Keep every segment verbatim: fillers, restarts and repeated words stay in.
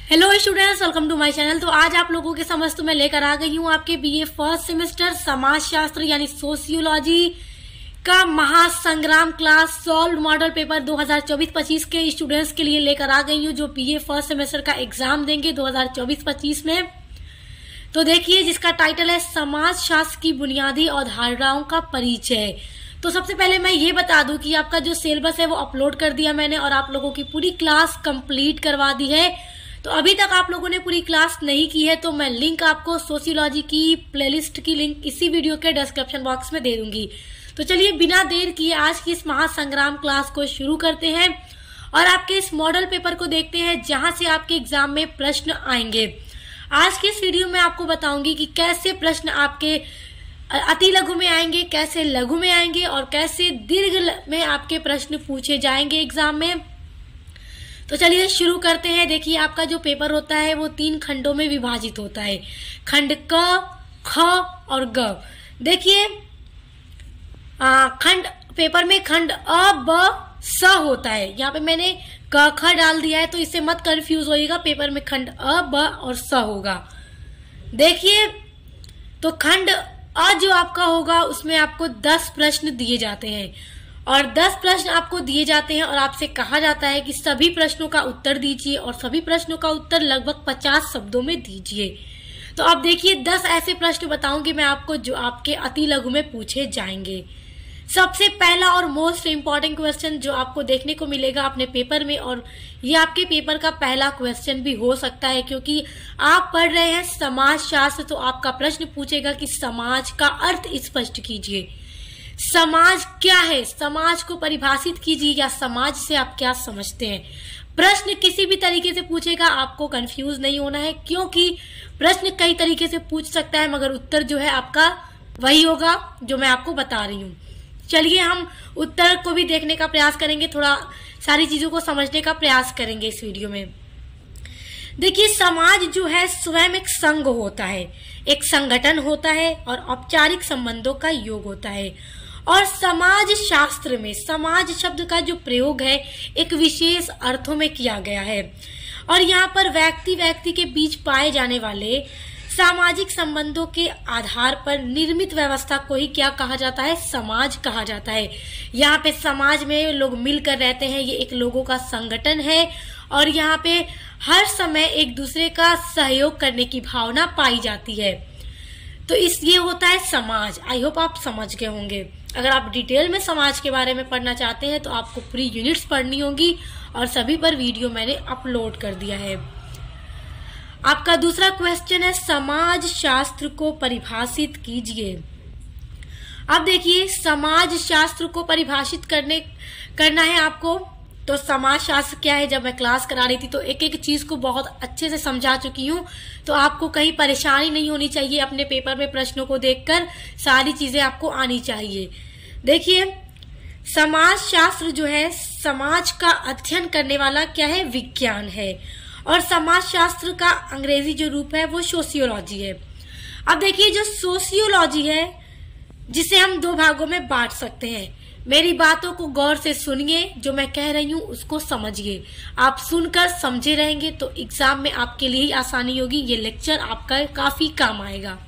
Hello students, welcome to my channel. तो आज आप लोगों के समझ तो मैं लेकर आ गई हूँ आपके बीए फर्स्ट सेमेस्टर समाजशास्त्र यानी सोशियोलॉजी का महासंग्राम क्लास सॉल्व मॉडल पेपर दो हज़ार चौबीस पच्चीस के स्टूडेंट्स के लिए लेकर आ गई हूँ जो बीए फर्स्ट सेमेस्टर का एग्जाम देंगे दो हज़ार चौबीस पच्चीस में। तो देखिए, जिसका टाइटल है समाजशास्त्र की बुनियादी अवधारणाओं का परिचय। तो सबसे पहले मैं ये बता दूं कि आपका जो सिलेबस है वो अपलोड कर दिया मैंने और आप लोगों की पूरी क्लास कंप्लीट करवा दी है। तो अभी तक आप लोगों ने पूरी क्लास नहीं की है तो मैं लिंक आपको सोशियोलॉजी की प्लेलिस्ट की लिंक इसी वीडियो के डिस्क्रिप्शन बॉक्स में दे दूंगी। तो चलिए बिना देर किए आज की इस महासंग्राम क्लास को शुरू करते हैं और आपके इस मॉडल पेपर को देखते हैं जहां से आपके एग्जाम में प्रश्न आएंगे। आज की इस वीडियो में आपको बताऊंगी कि कैसे प्रश्न आपके अति लघु में आएंगे, कैसे लघु में आएंगे और कैसे दीर्घ में आपके प्रश्न पूछे जाएंगे एग्जाम में। तो चलिए शुरू करते हैं। देखिए, आपका जो पेपर होता है वो तीन खंडों में विभाजित होता है, खंड क, ख और ग। देखिए, खंड पेपर में खंड अ, ब, स होता है। यहाँ पे मैंने क ख डाल दिया है तो इससे मत कंफ्यूज होइएगा। पेपर में खंड अ, ब और स होगा। देखिए, तो खंड अ जो आपका होगा उसमें आपको दस प्रश्न दिए जाते हैं और दस प्रश्न आपको दिए जाते हैं और आपसे कहा जाता है कि सभी प्रश्नों का उत्तर दीजिए और सभी प्रश्नों का उत्तर लगभग पचास शब्दों में दीजिए। तो अब देखिए, दस ऐसे प्रश्न बताऊंगी मैं आपको जो आपके अति लघु में पूछे जाएंगे। सबसे पहला और मोस्ट इम्पॉर्टेंट क्वेश्चन जो आपको देखने को मिलेगा अपने पेपर में, और ये आपके पेपर का पहला क्वेश्चन भी हो सकता है क्योंकि आप पढ़ रहे हैं समाजशास्त्र। तो आपका प्रश्न पूछेगा कि समाज का अर्थ स्पष्ट कीजिए। समाज क्या है, समाज को परिभाषित कीजिए, या समाज से आप क्या समझते हैं। प्रश्न किसी भी तरीके से पूछेगा, आपको कंफ्यूज नहीं होना है क्योंकि प्रश्न कई तरीके से पूछ सकता है मगर उत्तर जो है आपका वही होगा जो मैं आपको बता रही हूँ। चलिए हम उत्तर को भी देखने का प्रयास करेंगे, थोड़ा सारी चीजों को समझने का प्रयास करेंगे इस वीडियो में। देखिए, समाज जो है स्वयं एक संघ होता है, एक संगठन होता है और औपचारिक संबंधों का योग होता है। और समाज शास्त्र में समाज शब्द का जो प्रयोग है एक विशेष अर्थों में किया गया है और यहाँ पर व्यक्ति व्यक्ति के बीच पाए जाने वाले सामाजिक संबंधों के आधार पर निर्मित व्यवस्था को ही क्या कहा जाता है, समाज कहा जाता है। यहाँ पे समाज में लोग मिलकर रहते हैं, ये एक लोगों का संगठन है और यहाँ पे हर समय एक दूसरे का सहयोग करने की भावना पाई जाती है। तो इस ये होता है समाज। आई होप आप समझ गए होंगे। अगर आप डिटेल में समाज के बारे में पढ़ना चाहते हैं तो आपको पूरी यूनिट्स पढ़नी होगी और सभी पर वीडियो मैंने अपलोड कर दिया है। आपका दूसरा क्वेश्चन है समाज शास्त्र को परिभाषित कीजिए। अब देखिए, समाज शास्त्र को परिभाषित करने करना है आपको। तो समाज शास्त्र क्या है, जब मैं क्लास करा रही थी तो एक एक चीज को बहुत अच्छे से समझा चुकी हूँ, तो आपको कहीं परेशानी नहीं होनी चाहिए। अपने पेपर में प्रश्नों को देखकर सारी चीजें आपको आनी चाहिए। देखिए, समाज शास्त्र जो है समाज का अध्ययन करने वाला क्या है, विज्ञान है और समाज शास्त्र का अंग्रेजी जो रूप है वो सोशियोलॉजी है। अब देखिए, जो सोशियोलॉजी है जिसे हम दो भागों में बांट सकते हैं। मेरी बातों को गौर से सुनिए, जो मैं कह रही हूँ उसको समझिए। आप सुनकर समझे रहेंगे तो एग्जाम में आपके लिए ही आसानी होगी। ये लेक्चर आपका काफी काम आएगा।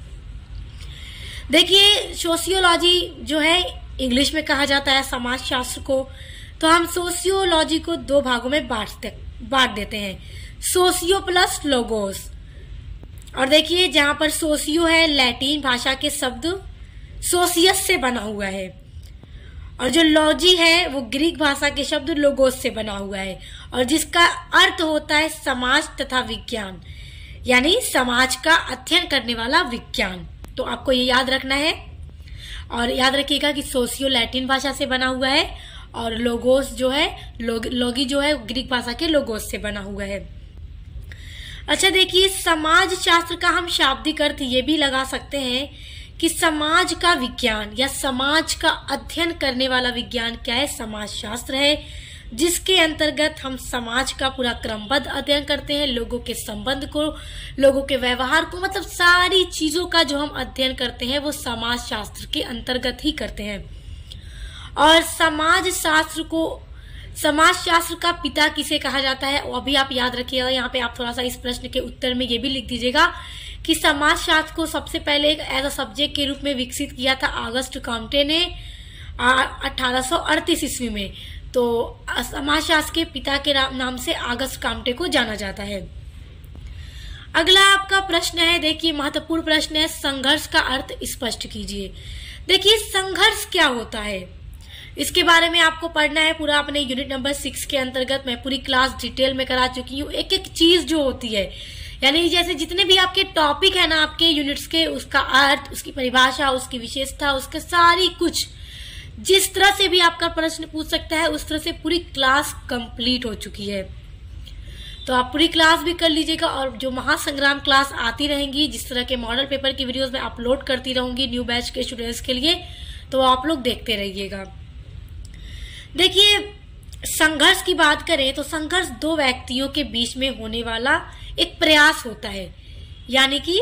देखिए, सोशियोलॉजी जो है इंग्लिश में कहा जाता है समाज शास्त्र को, तो हम सोशियोलॉजी को दो भागों में बांट बांट देते हैं, सोशियो प्लस लोगोस। और देखिए, जहां पर सोशियो है लैटिन भाषा के शब्द सोशियस से बना हुआ है और जो लॉजी है वो ग्रीक भाषा के शब्द लोगोस से बना हुआ है और जिसका अर्थ होता है समाज तथा विज्ञान, यानी समाज का अध्ययन करने वाला विज्ञान। तो आपको ये याद रखना है और याद रखिएगा कि सोशियो लैटिन भाषा से बना हुआ है और लोगोस जो है लोग, लोगी जो है ग्रीक भाषा के लोगोस से बना हुआ है। अच्छा, देखिए, समाज शास्त्र का हम शाब्दिक अर्थ ये भी लगा सकते हैं कि समाज का विज्ञान या समाज का अध्ययन करने वाला विज्ञान क्या है, समाज शास्त्र है, जिसके अंतर्गत हम समाज का पूरा क्रमबद्ध अध्ययन करते हैं, लोगों के संबंध को, लोगों के व्यवहार को, मतलब सारी चीजों का जो हम अध्ययन करते हैं वो समाज शास्त्र के अंतर्गत ही करते हैं। और समाज शास्त्र को समाजशास्त्र का पिता किसे कहा जाता है, वो भी आप याद रखिएगा। यहाँ पे आप थोड़ा सा इस प्रश्न के उत्तर में ये भी लिख दीजिएगा कि समाजशास्त्र को सबसे पहले एक एज अ सब्जेक्ट के रूप में विकसित किया था ऑगस्ट काम्टे ने अठारह सौ अड़तीस ईस्वी में। तो समाजशास्त्र के पिता के नाम से ऑगस्ट काम्टे को जाना जाता है। अगला आपका प्रश्न है, देखिए महत्वपूर्ण प्रश्न है, संघर्ष का अर्थ स्पष्ट कीजिए। देखिए संघर्ष क्या होता है, इसके बारे में आपको पढ़ना है पूरा अपने यूनिट नंबर सिक्स के अंतर्गत। मैं पूरी क्लास डिटेल में करा चुकी हूँ। एक एक चीज जो होती है, यानी जैसे जितने भी आपके टॉपिक है ना आपके यूनिट्स के, उसका अर्थ, उसकी परिभाषा, उसकी विशेषता, उसके सारी कुछ, जिस तरह से भी आपका प्रश्न पूछ सकता है उस तरह से पूरी क्लास कंप्लीट हो चुकी है। तो आप पूरी क्लास भी कर लीजिएगा, और जो महासंग्राम क्लास आती रहेंगी, जिस तरह के मॉडल पेपर की वीडियोस में अपलोड करती रहूंगी न्यू बैच के स्टूडेंट्स के लिए, तो आप लोग देखते रहिएगा। देखिए संघर्ष की बात करें तो संघर्ष दो व्यक्तियों के बीच में होने वाला एक प्रयास होता है, यानी कि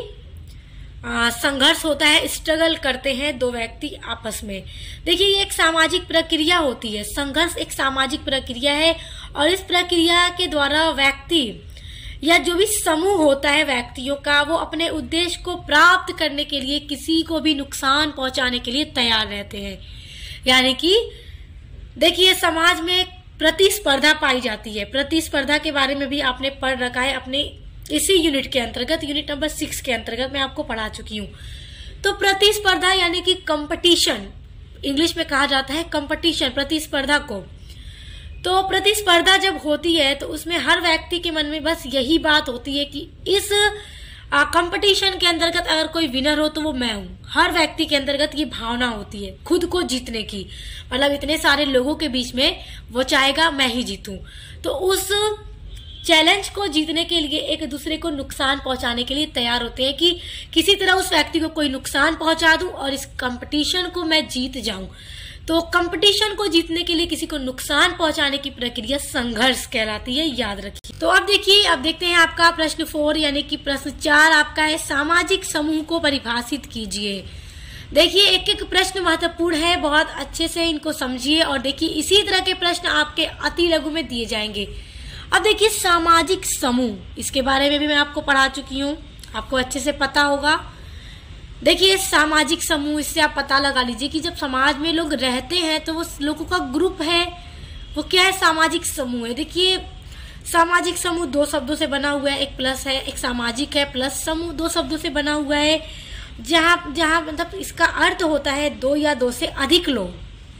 संघर्ष होता है, स्ट्रगल करते हैं दो व्यक्ति आपस में। देखिए ये एक सामाजिक प्रक्रिया होती है, संघर्ष एक सामाजिक प्रक्रिया है, और इस प्रक्रिया के द्वारा व्यक्ति या जो भी समूह होता है व्यक्तियों का, वो अपने उद्देश्य को प्राप्त करने के लिए किसी को भी नुकसान पहुंचाने के लिए तैयार रहते हैं। यानी कि देखिए समाज में प्रतिस्पर्धा पाई जाती है। प्रतिस्पर्धा के बारे में भी आपने पढ़ रखा है अपने इसी यूनिट के अंतर्गत, यूनिट नंबर सिक्स के अंतर्गत मैं आपको पढ़ा चुकी हूँ। तो प्रतिस्पर्धा यानी कि कंपटीशन, इंग्लिश में कहा जाता है कंपटीशन, प्रतिस्पर्धा को। तो प्रतिस्पर्धा जब होती है तो उसमें हर व्यक्ति के मन में बस यही बात होती है कि इस कंपटीशन के अंतर्गत अगर कोई विनर हो तो वो मैं हूँ। हर व्यक्ति के अंतर्गत ये भावना होती है खुद को जीतने की, मतलब इतने सारे लोगों के बीच में वो चाहेगा मैं ही जीतूं। तो उस चैलेंज को जीतने के लिए एक दूसरे को नुकसान पहुंचाने के लिए तैयार होते हैं कि किसी तरह उस व्यक्ति को कोई नुकसान पहुंचा दूं और इस कंपटीशन को मैं जीत जाऊं। तो कंपटीशन को जीतने के लिए किसी को नुकसान पहुंचाने की प्रक्रिया संघर्ष कहलाती है, याद रखिए। तो अब देखिए, अब देखते हैं आपका प्रश्न फोर यानी कि प्रश्न चार आपका है, सामाजिक समूह को परिभाषित कीजिए। देखिए एक एक प्रश्न महत्वपूर्ण है, बहुत अच्छे से इनको समझिए, और देखिए इसी तरह के प्रश्न आपके अति लघु में दिए जाएंगे। अब देखिए सामाजिक समूह, इसके बारे में भी मैं आपको पढ़ा चुकी हूँ, आपको अच्छे से पता होगा। देखिए सामाजिक समूह, इससे आप पता लगा लीजिए कि जब समाज में लोग रहते हैं तो वो लोगों का ग्रुप है, वो क्या है, सामाजिक समूह है। देखिए सामाजिक समूह दो शब्दों से बना हुआ है, एक प्लस है, एक सामाजिक है, प्लस समूह दो शब्दों से बना हुआ है, जहाँ जहाँ मतलब इसका अर्थ होता है दो या दो से अधिक लोग।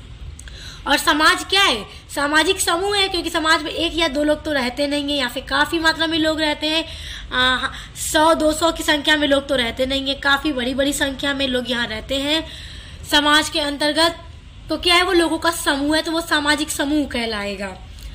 और समाज क्या है, सामाजिक समूह है, क्योंकि समाज में एक या दो लोग तो रहते नहीं है, यहाँ पे काफी मात्रा में लोग रहते हैं। आ, सौ दो सौ की संख्या में लोग तो रहते नहीं है, काफी बड़ी बड़ी संख्या में लोग यहाँ रहते हैं समाज के अंतर्गत। तो क्या है, वो लोगों का समूह है, तो वो सामाजिक समूह कहलाएगा।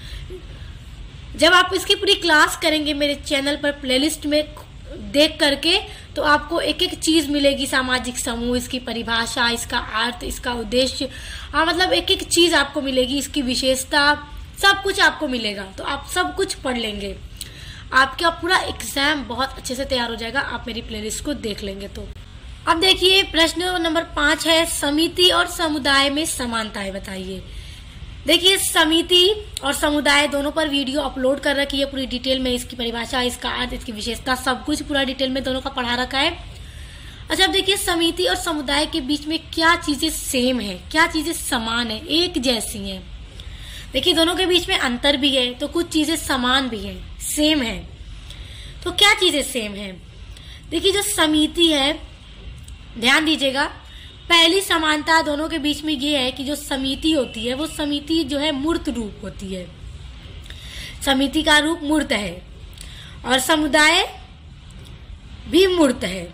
जब आप इसकी पूरी क्लास करेंगे मेरे चैनल पर प्लेलिस्ट में देख करके, तो आपको एक एक चीज मिलेगी, सामाजिक समूह, इसकी परिभाषा, इसका अर्थ, इसका उद्देश्य, हाँ मतलब एक एक चीज आपको मिलेगी, इसकी विशेषता, सब कुछ आपको मिलेगा। तो आप सब कुछ पढ़ लेंगे, आपका पूरा एग्जाम बहुत अच्छे से तैयार हो जाएगा, आप मेरी प्लेलिस्ट को देख लेंगे। तो अब देखिए प्रश्न नंबर पांच है, समिति और समुदाय में समानताएं बताइए। देखिए समिति और समुदाय दोनों पर वीडियो अपलोड कर रखी है पूरी डिटेल में, इसकी परिभाषा, इसका अर्थ, इसकी विशेषता, सब कुछ पूरा डिटेल में दोनों का पढ़ा रखा है। अच्छा अब देखिए समिति और समुदाय के बीच में क्या चीजें सेम है, क्या चीजें समान है, एक जैसी हैं। देखिए दोनों के बीच में अंतर भी है, तो कुछ चीजें समान भी है, सेम है। तो क्या चीजें सेम है, देखिए जो समिति है, ध्यान दीजिएगा, पहली समानता दोनों के बीच में ये है कि जो समिति होती है वो समिति जो है मूर्त रूप होती है, समिति का रूप मूर्त है, और समुदाय भी मूर्त है।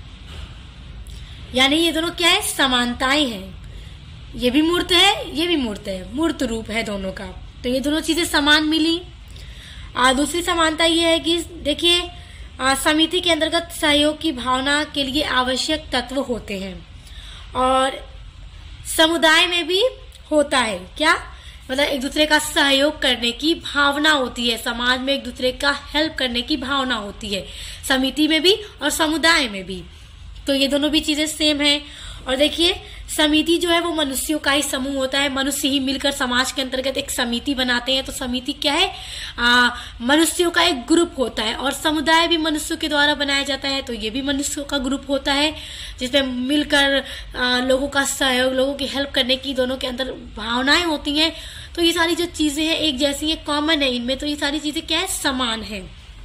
यानी ये दोनों क्या है, समानताएं हैं, ये भी मूर्त है, ये भी मूर्त है, मूर्त रूप है दोनों का। तो ये दोनों चीजें समान मिली। आ, दूसरी समानता ये है कि देखिए समिति के अंतर्गत सहयोग की भावना के लिए आवश्यक तत्व होते हैं, और समुदाय में भी होता है क्या, मतलब एक दूसरे का सहयोग करने की भावना होती है, समाज में एक दूसरे का हेल्प करने की भावना होती है, समिति में भी और समुदाय में भी। तो ये दोनों भी चीजें सेम है। और देखिए समिति जो है वो मनुष्यों का ही समूह होता है, मनुष्य ही मिलकर समाज के अंतर्गत एक समिति बनाते हैं। तो समिति क्या है, आ, मनुष्यों का एक ग्रुप होता है। और समुदाय भी मनुष्यों के द्वारा बनाया जाता है, तो ये भी मनुष्यों का ग्रुप होता है जिसमें मिलकर आ, लोगों का सहयोग, लोगों की हेल्प करने की दोनों के अंदर भावनाएं होती हैं। तो ये सारी जो चीजें हैं एक जैसी है, कॉमन है इनमें, तो ये सारी चीजें क्या है, समान है।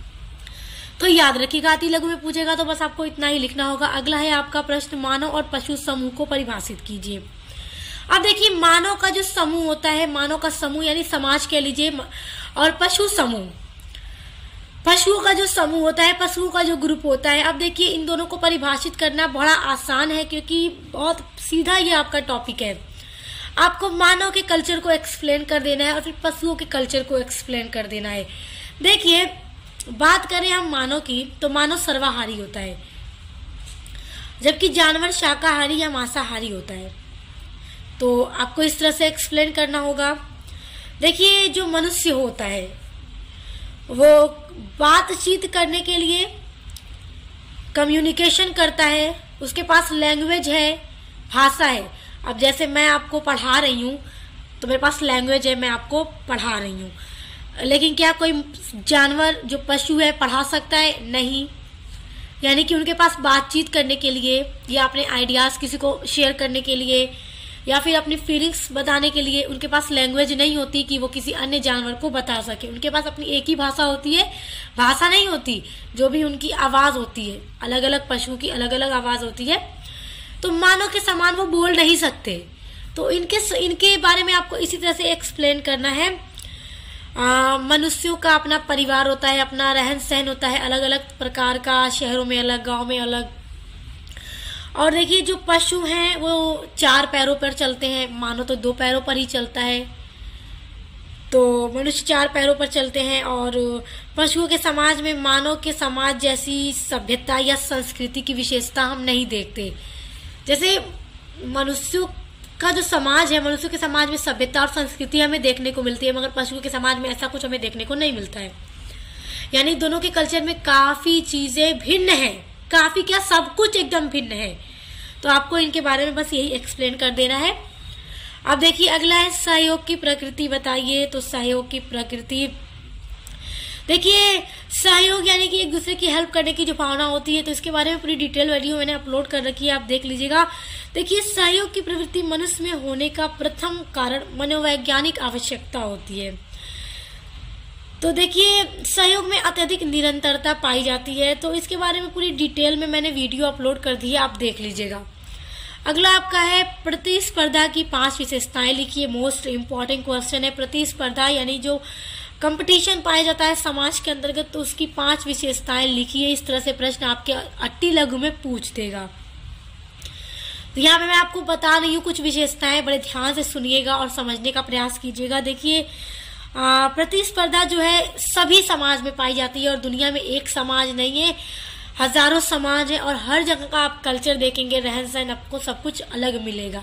तो याद रखिएगा, अति लघु में पूछेगा तो बस आपको इतना ही लिखना होगा। अगला है आपका प्रश्न, मानव और पशु समूह को परिभाषित कीजिए। अब देखिए मानव का जो समूह होता है, मानव का समूह यानी समाज कह लीजिए, और पशु समूह, पशुओं का जो समूह होता है, पशुओं का जो ग्रुप होता है। अब देखिए इन दोनों को परिभाषित करना बड़ा आसान है क्योंकि बहुत सीधा ये आपका टॉपिक है। आपको मानव के कल्चर को एक्सप्लेन कर देना है और फिर पशुओं के कल्चर को एक्सप्लेन कर देना है। देखिए बात करें हम मानव की, तो मानव सर्वाहारी होता है, जबकि जानवर शाकाहारी या मांसाहारी होता है। तो आपको इस तरह से एक्सप्लेन करना होगा। देखिए जो मनुष्य होता है वो बातचीत करने के लिए कम्युनिकेशन करता है, उसके पास लैंग्वेज है, भाषा है। अब जैसे मैं आपको पढ़ा रही हूँ तो मेरे पास लैंग्वेज है, मैं आपको पढ़ा रही हूँ, लेकिन क्या कोई जानवर जो पशु है पढ़ा सकता है? नहीं। यानी कि उनके पास बातचीत करने के लिए या अपने आइडियाज किसी को शेयर करने के लिए या फिर अपनी फीलिंग्स बताने के लिए उनके पास लैंग्वेज नहीं होती कि वो किसी अन्य जानवर को बता सके। उनके पास अपनी एक ही भाषा होती है, भाषा नहीं होती, जो भी उनकी आवाज होती है, अलग अलग पशुओं की अलग अलग आवाज होती है। तो मानव के समान वो बोल नहीं सकते। तो इनके इनके बारे में आपको इसी तरह से एक्सप्लेन करना है। मनुष्यों का अपना परिवार होता है, अपना रहन सहन होता है अलग अलग प्रकार का, शहरों में अलग, गांव में अलग। और देखिए जो पशु हैं वो चार पैरों पर चलते हैं, मानो तो दो पैरों पर ही चलता है। तो मनुष्य चार पैरों पर चलते हैं। और पशुओं के समाज में मानव के समाज जैसी सभ्यता या संस्कृति की विशेषता हम नहीं देखते। जैसे मनुष्यों का जो समाज है, मनुष्यों के समाज में सभ्यता और संस्कृति हमें देखने को मिलती है, मगर पशुओं के समाज में ऐसा कुछ हमें देखने को नहीं मिलता है। यानी दोनों के कल्चर में काफी चीजें भिन्न हैं, काफी क्या, सब कुछ एकदम भिन्न है। तो आपको इनके बारे में बस यही एक्सप्लेन कर देना है। अब देखिए अगला है सहयोग की प्रकृति बताइए। तो सहयोग की प्रकृति, देखिए सहयोग यानी कि एक दूसरे की हेल्प करने की जो भावना होती है, तो इसके बारे में पूरी डिटेल वीडियो मैंने अपलोड कर रखी है, आप देख लीजिएगा। देखिए सहयोग की प्रवृत्ति मनुष्य में होने का प्रथम कारण मनोवैज्ञानिक आवश्यकता होती है। तो देखिए सहयोग में अत्यधिक निरंतरता पाई जाती है, तो इसके बारे में पूरी डिटेल में मैंने वीडियो अपलोड कर दी है, आप देख लीजिएगा। अगला आपका है प्रतिस्पर्धा की पांच विशेषताएं लिखिए। मोस्ट इम्पॉर्टेंट क्वेश्चन है। प्रतिस्पर्धा यानी जो कंपटीशन पाया जाता है समाज के अंतर्गत, तो उसकी पांच विशेषताएं लिखिए। इस तरह से प्रश्न आपके अति लघु में पूछ देगा। तो यहाँ पे मैं आपको बता रही हूँ कुछ विशेषताएं, बड़े ध्यान से सुनिएगा और समझने का प्रयास कीजिएगा। देखिए प्रतिस्पर्धा जो है सभी समाज में पाई जाती है और दुनिया में एक समाज नहीं है, हजारों समाज है और हर जगह का आप कल्चर देखेंगे, रहन सहन, आपको सब कुछ अलग मिलेगा।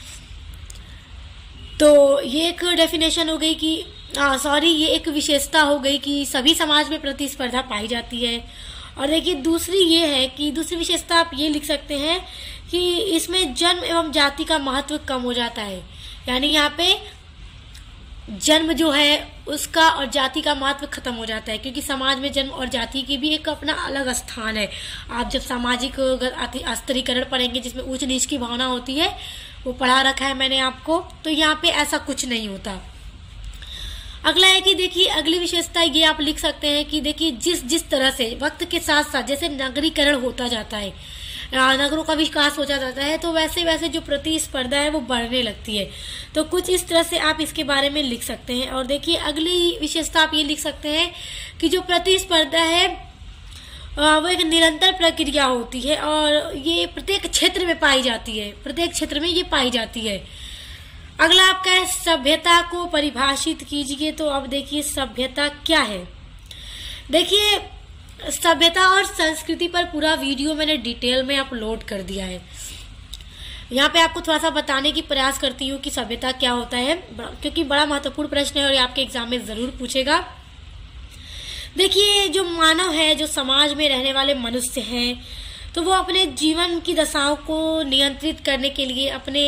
तो ये एक डेफिनेशन हो गई कि सॉरी ये एक विशेषता हो गई कि सभी समाज में प्रतिस्पर्धा पाई जाती है। और देखिए दूसरी ये है कि दूसरी विशेषता आप ये लिख सकते हैं कि इसमें जन्म एवं जाति का महत्व कम हो जाता है। यानी यहाँ पे जन्म जो है उसका और जाति का महत्व खत्म हो जाता है, क्योंकि समाज में जन्म और जाति की भी एक अपना अलग स्थान है। आप जब सामाजिक स्तरीकरण पढ़ेंगे जिसमें ऊंच नीच की भावना होती है, वो पढ़ा रखा है मैंने आपको, तो यहाँ पे ऐसा कुछ नहीं होता। अगला है कि देखिए अगली विशेषता ये आप लिख सकते हैं कि देखिए जिस जिस तरह से वक्त के साथ साथ जैसे नगरीकरण होता जाता है, नगरों का विकास हो जाता है, तो वैसे वैसे जो प्रतिस्पर्धा है वो बढ़ने लगती है। तो कुछ इस तरह से आप इसके बारे में लिख सकते हैं। और देखिए अगली विशेषता आप ये लिख सकते हैं कि जो प्रतिस्पर्धा है वो एक निरंतर प्रक्रिया होती है और ये प्रत्येक क्षेत्र में पाई जाती है, प्रत्येक क्षेत्र में ये पाई जाती है। अगला आपका है सभ्यता को परिभाषित कीजिए। तो अब देखिए सभ्यता क्या है। देखिए सभ्यता और संस्कृति पर पूरा वीडियो मैंने डिटेल में अपलोड कर दिया है। यहाँ पे आपको थोड़ा सा बताने की प्रयास करती हूँ कि सभ्यता क्या होता है, क्योंकि बड़ा महत्वपूर्ण प्रश्न है और ये आपके एग्जाम में जरूर पूछेगा। देखिए जो मानव है, जो समाज में रहने वाले मनुष्य हैं, तो वो अपने जीवन की दशाओं को नियंत्रित करने के लिए, अपने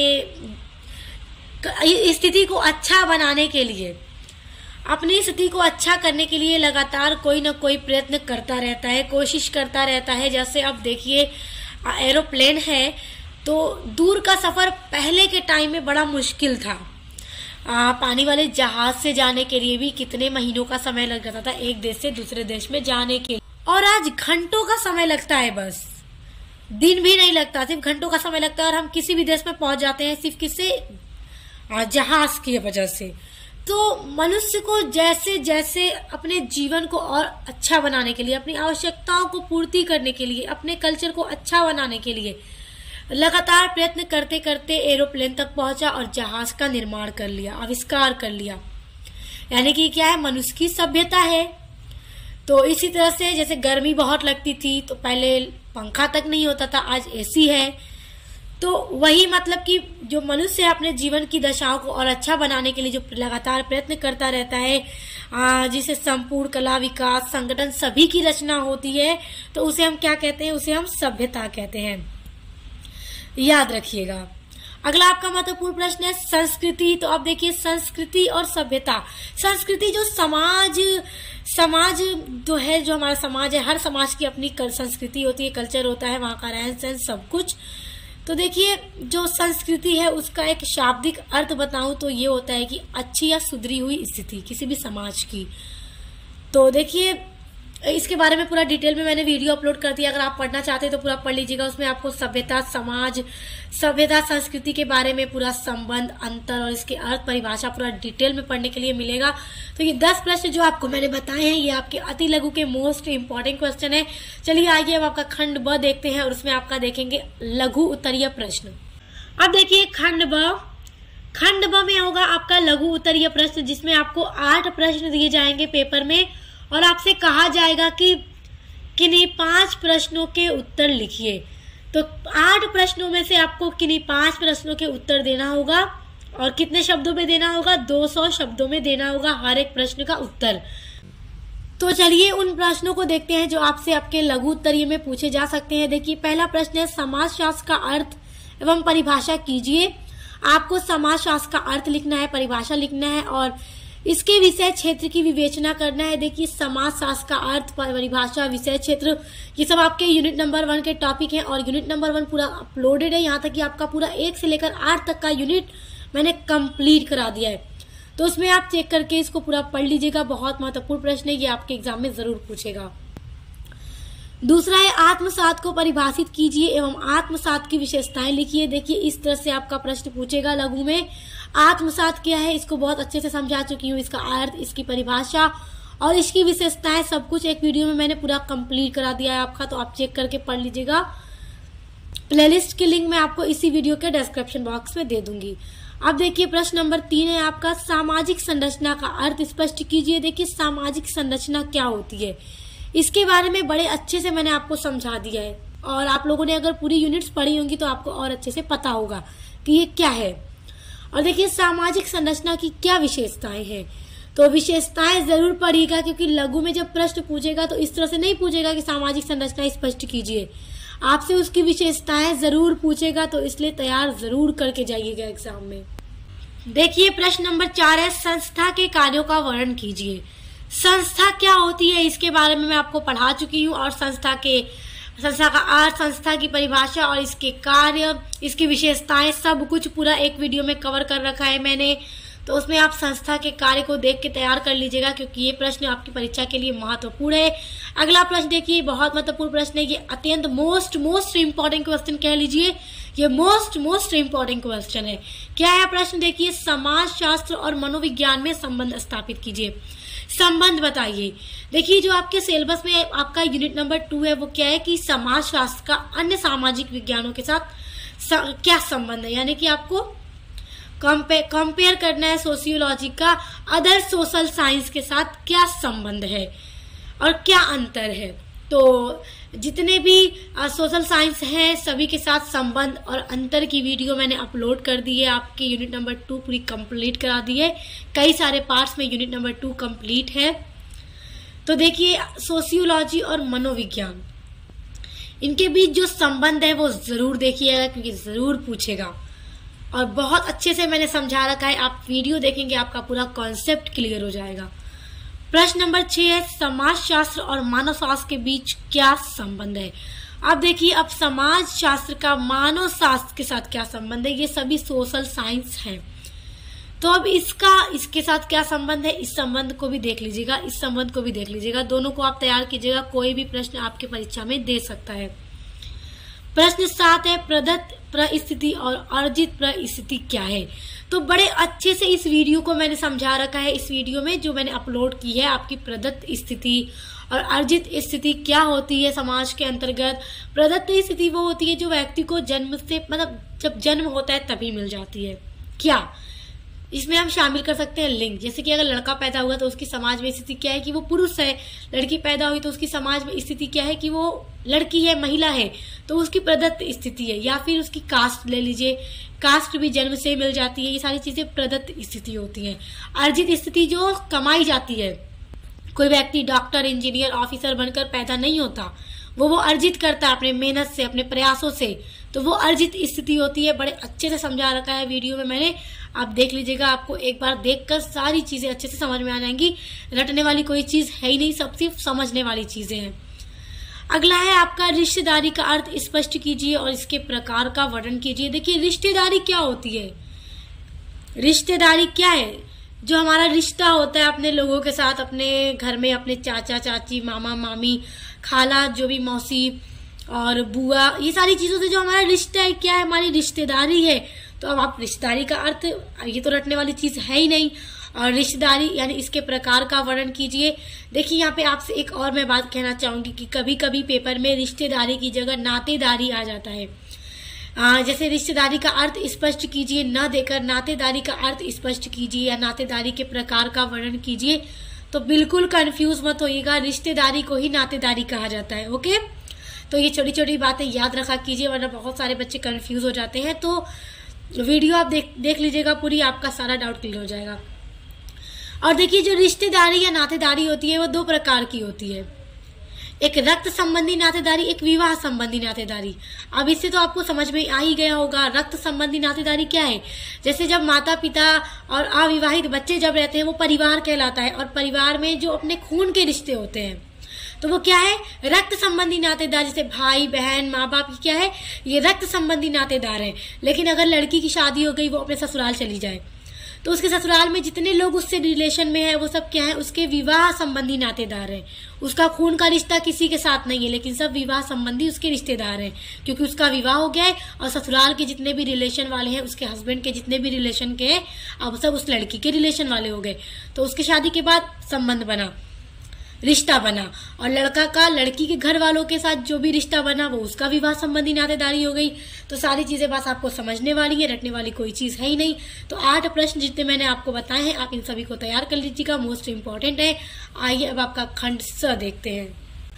स्थिति को अच्छा बनाने के लिए, अपनी स्थिति को अच्छा करने के लिए लगातार कोई ना कोई प्रयत्न करता रहता है, कोशिश करता रहता है। जैसे अब देखिए एरोप्लेन है, तो दूर का सफ़र पहले के टाइम में बड़ा मुश्किल था। आ, पानी वाले जहाज से जाने के लिए भी कितने महीनों का समय लग जाता था एक देश से दूसरे देश में जाने के लिए, और आज घंटों का समय लगता है, बस दिन भी नहीं लगता, सिर्फ घंटों का समय लगता है और हम किसी भी देश में पहुंच जाते हैं सिर्फ किसी जहाज की वजह से। तो मनुष्य को जैसे जैसे अपने जीवन को और अच्छा बनाने के लिए, अपनी आवश्यकताओं को पूर्ति करने के लिए, अपने कल्चर को अच्छा बनाने के लिए लगातार प्रयत्न करते करते एरोप्लेन तक पहुंचा और जहाज का निर्माण कर लिया, आविष्कार कर लिया। यानी कि क्या है, मनुष्य की सभ्यता है। तो इसी तरह से जैसे गर्मी बहुत लगती थी तो पहले पंखा तक नहीं होता था, आज एसी है। तो वही मतलब कि जो मनुष्य अपने जीवन की दशाओं को और अच्छा बनाने के लिए जो लगातार प्रयत्न करता रहता है, जिसे संपूर्ण कला, विकास, संगठन सभी की रचना होती है, तो उसे हम क्या कहते हैं, उसे हम सभ्यता कहते हैं। याद रखिएगा। अगला आपका महत्वपूर्ण प्रश्न है संस्कृति। तो अब देखिए संस्कृति और सभ्यता। संस्कृति जो समाज समाज जो है, जो हमारा समाज है, हर समाज की अपनी संस्कृति होती है, कल्चर होता है, वहाँ का रहन सहन सब कुछ। तो देखिए जो संस्कृति है उसका एक शाब्दिक अर्थ बताऊं तो ये होता है कि अच्छी या सुधरी हुई स्थिति किसी भी समाज की। तो देखिए इसके बारे में पूरा डिटेल में मैंने वीडियो अपलोड कर दिया, अगर आप पढ़ना चाहते हैं तो पूरा पढ़ लीजिएगा। उसमें आपको सभ्यता, समाज, सभ्यता, संस्कृति के बारे में पूरा संबंध, अंतर और इसके अर्थ, परिभाषा पूरा डिटेल में पढ़ने के लिए मिलेगा। तो ये दस प्रश्न जो आपको मैंने बताए हैं ये आपके अति लघु के मोस्ट इंपॉर्टेंट क्वेश्चन है। चलिए आइए अब आपका खंड ब देखते हैं और उसमें आपका देखेंगे लघु उत्तरीय प्रश्न। अब देखिए खंड ब खंड ब में होगा आपका लघु उत्तरीय प्रश्न, जिसमें आपको आठ प्रश्न दिए जाएंगे पेपर में और आपसे कहा जाएगा कि किन्हीं पांच प्रश्नों के उत्तर लिखिए। तो आठ प्रश्नों में से आपको किन्हीं पांच प्रश्नों के उत्तर देना होगा और कितने शब्दों में देना होगा, दो सौ शब्दों में देना होगा हर एक प्रश्न का उत्तर। तो चलिए उन प्रश्नों को देखते हैं जो आपसे आपके लघु उत्तरीय में पूछे जा सकते हैं। देखिए पहला प्रश्न है समाजशास्त्र का अर्थ एवं परिभाषा कीजिए। आपको समाजशास्त्र का अर्थ लिखना है, परिभाषा लिखना है और इसके विषय क्षेत्र की विवेचना करना है। देखिए समाजशास्त्र का अर्थ, परिभाषा, विषय क्षेत्र, ये सब आपके यूनिट नंबर वन के टॉपिक हैं और यूनिट नंबर वन पूरा अपलोडेड है। यहाँ तक कि आपका पूरा एक से लेकर आठ तक का यूनिट मैंने कंप्लीट करा दिया है, तो उसमें आप चेक करके इसको पूरा पढ़ लीजिएगा। बहुत महत्वपूर्ण प्रश्न है, ये आपके एग्जाम में जरूर पूछेगा। दूसरा है आत्मसात को परिभाषित कीजिए एवं आत्मसात की विशेषताएं लिखिए। देखिए इस तरह से आपका प्रश्न पूछेगा लघु में। आत्मसात क्या है इसको बहुत अच्छे से समझा चुकी हूँ, इसका अर्थ, इसकी परिभाषा और इसकी विशेषताएं सब कुछ एक वीडियो में मैंने पूरा कंप्लीट करा दिया है आपका, तो आप चेक करके पढ़ लीजिएगा। प्लेलिस्ट की लिंक मैं आपको इसी वीडियो के डिस्क्रिप्शन बॉक्स में दे दूंगी। अब देखिए प्रश्न नंबर तीन है आपका सामाजिक संरचना का अर्थ स्पष्ट कीजिए। देखिए सामाजिक संरचना क्या होती है इसके बारे में बड़े अच्छे से मैंने आपको समझा दिया है और आप लोगों ने अगर पूरी यूनिट्स पढ़ी होंगी तो आपको और अच्छे से पता होगा कि ये क्या है। और देखिए सामाजिक संरचना की क्या विशेषताएं हैं, तो विशेषताएं जरूर पढ़िएगा क्योंकि लघु में जब प्रश्न पूछेगा तो इस तरह से नहीं पूछेगा कि सामाजिक संरचना स्पष्ट कीजिए, आपसे उसकी विशेषताएं जरूर पूछेगा, तो इसलिए तैयार जरूर करके जाइएगा एग्जाम में। देखिए प्रश्न नंबर चार है संस्था के कार्यों का वर्णन कीजिए। संस्था क्या होती है इसके बारे में मैं आपको पढ़ा चुकी हूँ और संस्था के संस्था का अर्थ, संस्था की परिभाषा और इसके कार्य, इसकी विशेषताएं सब कुछ पूरा एक वीडियो में कवर कर रखा है मैंने, तो उसमें आप संस्था के कार्य को देख के तैयार कर लीजिएगा क्योंकि ये प्रश्न आपकी परीक्षा के लिए महत्वपूर्ण है। अगला प्रश्न देखिए बहुत महत्वपूर्ण प्रश्न है, ये अत्यंत मोस्ट मोस्ट इम्पोर्टेंट क्वेश्चन कह लीजिए, ये मोस्ट मोस्ट इम्पोर्टेंट क्वेश्चन है। क्या है प्रश्न देखिए समाजशास्त्र और मनोविज्ञान में संबंध स्थापित कीजिए। संबंध बताइए। देखिए जो आपके सिलेबस में आपका यूनिट नंबर टू है वो क्या है कि समाजशास्त्र का अन्य सामाजिक विज्ञानों के साथ स, क्या संबंध है, यानी कि आपको कंपेयर करना है सोशियोलॉजी का अदर सोशल साइंस के साथ क्या संबंध है और क्या अंतर है। तो जितने भी सोशल साइंस हैं सभी के साथ संबंध और अंतर की वीडियो मैंने अपलोड कर दी है, आपके यूनिट नंबर टू पूरी कंप्लीट करा दी है, कई सारे पार्ट्स में यूनिट नंबर टू कंप्लीट है। तो देखिए सोशियोलॉजी और मनोविज्ञान इनके बीच जो संबंध है वो जरूर देखिएगा, क्योंकि जरूर पूछेगा। और बहुत अच्छे से मैंने समझा रखा है, आप वीडियो देखेंगे आपका पूरा कॉन्सेप्ट क्लियर हो जाएगा। प्रश्न नंबर छह है, समाजशास्त्र और मानव शास्त्र के बीच क्या संबंध है। अब देखिए, अब समाज शास्त्र का मानव शास्त्र के साथ क्या संबंध है, ये सभी सोशल साइंस हैं। तो अब इसका इसके साथ क्या संबंध है, इस संबंध को भी देख लीजिएगा, इस संबंध को भी देख लीजिएगा, दोनों को आप तैयार कीजिएगा, कोई भी प्रश्न आपके परीक्षा में दे सकता है। प्रश्न सात है, प्रदत्त परिस्थिति और अर्जित परिस्थिति क्या है। तो बड़े अच्छे से इस वीडियो को मैंने समझा रखा है, इस वीडियो में जो मैंने अपलोड की है, आपकी प्रदत्त स्थिति और अर्जित स्थिति क्या होती है समाज के अंतर्गत। प्रदत्त स्थिति वो होती है जो व्यक्ति को जन्म से, मतलब जब जन्म होता है तभी मिल जाती है। क्या इसमें हम शामिल कर सकते हैं लिंग, जैसे कि अगर लड़का पैदा हुआ तो उसकी समाज में स्थिति क्या है कि वो पुरुष है, लड़की पैदा हुई तो उसकी समाज में स्थिति क्या है कि वो लड़की है, महिला है, तो उसकी प्रदत्त स्थिति है। या फिर उसकी कास्ट ले लीजिए, कास्ट भी जन्म से मिल जाती है, ये सारी चीजें प्रदत्त स्थिति होती हैं। अर्जित स्थिति जो कमाई जाती है, कोई व्यक्ति डॉक्टर, इंजीनियर, ऑफिसर बनकर पैदा नहीं होता, वो वो अर्जित करता है अपने मेहनत से, अपने प्रयासों से, तो वो अर्जित स्थिति होती है। बड़े अच्छे से समझा रखा है वीडियो में मैंने, आप देख लीजिएगा, आपको एक बार देखकर सारी चीजें अच्छे से समझ में आ जाएंगी। रटने वाली कोई चीज है ही नहीं, सब सिर्फ समझने वाली चीजें हैं। अगला है आपका रिश्तेदारी का अर्थ स्पष्ट कीजिए और इसके प्रकार का वर्णन कीजिए। देखिए, रिश्तेदारी क्या होती है, रिश्तेदारी क्या है, जो हमारा रिश्ता होता है अपने लोगों के साथ, अपने घर में अपने चाचा चाची, मामा मामी, खाला, जो भी मौसी और बुआ, ये सारी चीजों से जो हमारा रिश्ता है, क्या है, हमारी रिश्तेदारी है। तो अब आप रिश्तेदारी का अर्थ, ये तो रटने वाली चीज है ही नहीं, और रिश्तेदारी यानी इसके प्रकार का वर्णन कीजिए। देखिए, यहाँ पे आपसे एक और मैं बात कहना चाहूंगी कि कभी कभी पेपर में रिश्तेदारी की जगह नातेदारी आ जाता है। आ, जैसे रिश्तेदारी का अर्थ स्पष्ट कीजिए न देकर नातेदारी का अर्थ स्पष्ट कीजिए या नातेदारी के प्रकार का वर्णन कीजिए, तो बिल्कुल कंफ्यूज मत होइएगा, रिश्तेदारी को ही नातेदारी कहा जाता है। ओके, तो ये छोटी छोटी बातें याद रखा कीजिए, वरना बहुत सारे बच्चे कंफ्यूज हो जाते हैं। तो वीडियो आप देख देख लीजिएगा पूरी, आपका सारा डाउट क्लियर हो जाएगा। और देखिए, जो रिश्तेदारी या नातेदारी होती है वो दो प्रकार की होती है, एक रक्त संबंधी नातेदारी, एक विवाह संबंधी नातेदारी। अब इससे तो आपको समझ में आ ही गया होगा, रक्त संबंधी नातेदारी क्या है। जैसे जब माता पिता और अविवाहित बच्चे जब रहते हैं, वो परिवार कहलाता है, और परिवार में जो अपने खून के रिश्ते होते हैं तो वो क्या है, रक्त संबंधी नातेदार। जैसे भाई बहन, माँ बाप, क्या है, ये रक्त संबंधी नातेदार है। लेकिन अगर लड़की की शादी हो गई, वो अपने ससुराल चली जाए, तो उसके ससुराल में जितने लोग उससे रिलेशन में है, वो सब क्या है, उसके विवाह संबंधी नातेदार हैं। उसका खून का रिश्ता किसी के साथ नहीं है, लेकिन सब विवाह संबंधी उसके रिश्तेदार हैं, क्योंकि उसका विवाह हो गया है और ससुराल के जितने भी रिलेशन वाले हैं, उसके हस्बैंड के जितने भी रिलेशन के हैं, अब सब उस लड़की के रिलेशन वाले हो गए। तो उसकी शादी के बाद संबंध बना, रिश्ता बना, और लड़का का लड़की के घर वालों के साथ जो भी रिश्ता बना वो उसका विवाह संबंधी नातेदारी हो गई। तो सारी चीजें बस आपको समझने वाली है, रटने वाली कोई चीज है ही नहीं। तो आठ प्रश्न जितने मैंने आपको बताए हैं, आप इन सभी को तैयार कर लीजिएगा, मोस्ट इंपॉर्टेंट है। आइए अब आपका खंड स देखते हैं।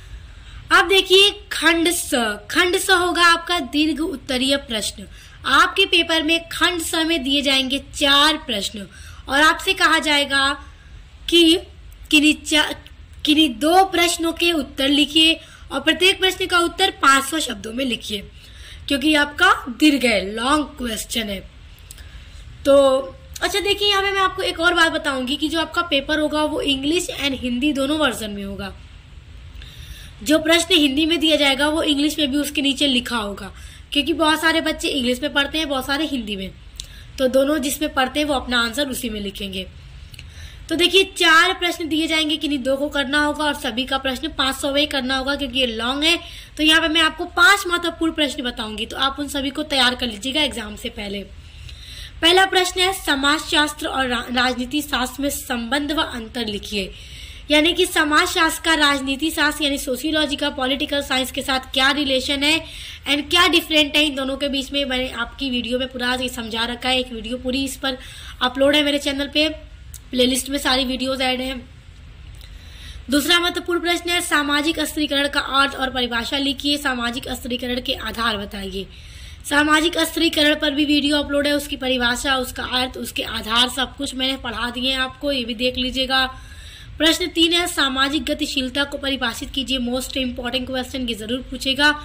अब देखिए, खंड स, खंड स होगा आपका दीर्घ उत्तरीय प्रश्न। आपके पेपर में खंड स में दिए जाएंगे चार प्रश्न, और आपसे कहा जाएगा कि किन्हीं किन्हीं दो प्रश्नों के उत्तर लिखिए, और प्रत्येक प्रश्न का उत्तर पांच सौ शब्दों में लिखिए, क्योंकि आपका दीर्घ है, लॉन्ग क्वेश्चन है। तो अच्छा, देखिए, यहाँ पे मैं आपको एक और बात बताऊंगी कि जो आपका पेपर होगा वो इंग्लिश एंड हिंदी दोनों वर्जन में होगा। जो प्रश्न हिंदी में दिया जाएगा वो इंग्लिश में भी उसके नीचे लिखा होगा, क्योंकि बहुत सारे बच्चे इंग्लिश में पढ़ते हैं, बहुत सारे हिंदी में। तो दोनों जिसमें पढ़ते हैं वो अपना आंसर उसी में लिखेंगे। तो देखिए, चार प्रश्न दिए जाएंगे, किन्हीं दो को करना होगा, और सभी का प्रश्न पांच सौ में करना होगा, क्योंकि ये लॉन्ग है। तो यहाँ पे मैं आपको पांच महत्वपूर्ण प्रश्न बताऊंगी, तो आप उन सभी को तैयार कर लीजिएगा एग्जाम से पहले। पहला प्रश्न है, समाजशास्त्र और राजनीति शास्त्र में संबंध व अंतर लिखिए। यानी कि समाजशास्त्र का राजनीति शास्त्र यानी सोशियोलॉजी का पॉलिटिकल साइंस के साथ क्या रिलेशन है एंड क्या डिफरेंट है इन दोनों के बीच में। मैंने आपकी वीडियो में पूरा समझा रखा है, एक वीडियो पूरी इस पर अपलोड है मेरे चैनल पे, प्लेलिस्ट में सारी वीडियोस ऐड हैं। दूसरा महत्वपूर्ण प्रश्न है, सामाजिक स्त्रीकरण का अर्थ और परिभाषा लिखिए। सामाजिक स्त्रीकरण के आधार बताइए। सामाजिक स्त्रीकरण पर भी वीडियो अपलोड है, उसकी परिभाषा, उसका अर्थ, उसके आधार सब कुछ मैंने पढ़ा दिए हैं आपको, ये भी देख लीजिएगा। प्रश्न तीन है, सामाजिक गतिशीलता को परिभाषित कीजिए। मोस्ट इंपॉर्टेंट क्वेश्चन, ये जरूर पूछेगा।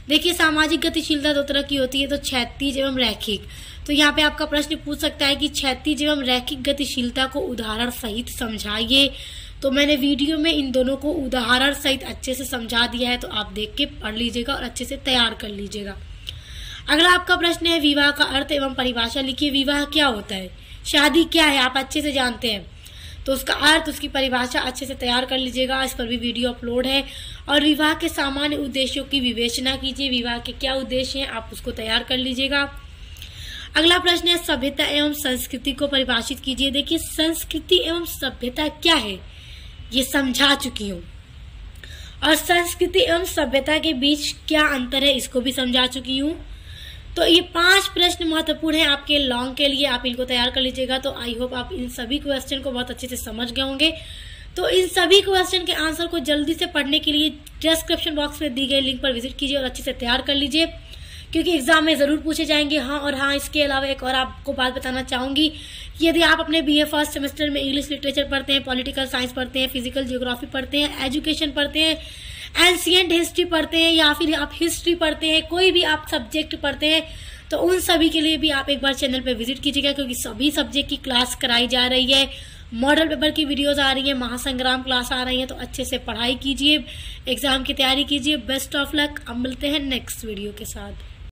देखिए सामाजिक गतिशीलता दो तरह की होती है, तो क्षैतिज एवं रैखिक। तो यहाँ पे आपका प्रश्न पूछ सकता है कि क्षैतिज एवं रैखिक गतिशीलता को उदाहरण सहित समझाइए। तो मैंने वीडियो में इन दोनों को उदाहरण सहित अच्छे से समझा दिया है, तो आप देख के पढ़ लीजिएगा और अच्छे से तैयार कर लीजिएगा। अगला आपका प्रश्न है विवाह का अर्थ एवं परिभाषा लिखिए। विवाह क्या होता है, शादी क्या है, आप अच्छे से जानते हैं, तो उसका अर्थ, उसकी परिभाषा अच्छे से तैयार कर लीजिएगा। इस पर भी वीडियो अपलोड है। और विवाह के सामान्य उद्देश्यों की विवेचना कीजिए, विवाह के क्या उद्देश्य हैं आप उसको तैयार कर लीजिएगा। अगला प्रश्न है सभ्यता एवं संस्कृति को परिभाषित कीजिए। देखिए संस्कृति एवं सभ्यता क्या है ये समझा चुकी हूँ, और संस्कृति एवं सभ्यता के बीच क्या अंतर है इसको भी समझा चुकी हूँ। तो ये पांच प्रश्न महत्वपूर्ण हैं आपके लॉन्ग के लिए, आप इनको तैयार कर लीजिएगा। तो आई होप आप इन सभी क्वेश्चन को बहुत अच्छे से समझ गए होंगे। तो इन सभी क्वेश्चन के आंसर को जल्दी से पढ़ने के लिए डिस्क्रिप्शन बॉक्स में दी गई लिंक पर विजिट कीजिए और अच्छे से तैयार कर लीजिए, क्योंकि एग्जाम में जरूर पूछे जाएंगे। हाँ और हाँ, इसके अलावा एक और आपको बात बताना चाहूंगी, यदि आप अपने बीए फर्स्ट सेमेस्टर में इंग्लिश लिटरेचर पढ़ते हैं, पॉलिटिकल साइंस पढ़ते हैं, फिजिकल ज्योग्राफी पढ़ते हैं, एजुकेशन पढ़ते हैं, एंशिएंट हिस्ट्री पढ़ते हैं, या फिर आप हिस्ट्री पढ़ते हैं, कोई भी आप सब्जेक्ट पढ़ते हैं, तो उन सभी के लिए भी आप एक बार चैनल पे विजिट कीजिएगा, क्योंकि सभी सब्जेक्ट की क्लास कराई जा रही है। मॉडल पेपर की वीडियोस आ रही है, महासंग्राम क्लास आ रही है, तो अच्छे से पढ़ाई कीजिए, एग्जाम की तैयारी कीजिए। Best of luck. अब मिलते हैं नेक्स्ट वीडियो के साथ।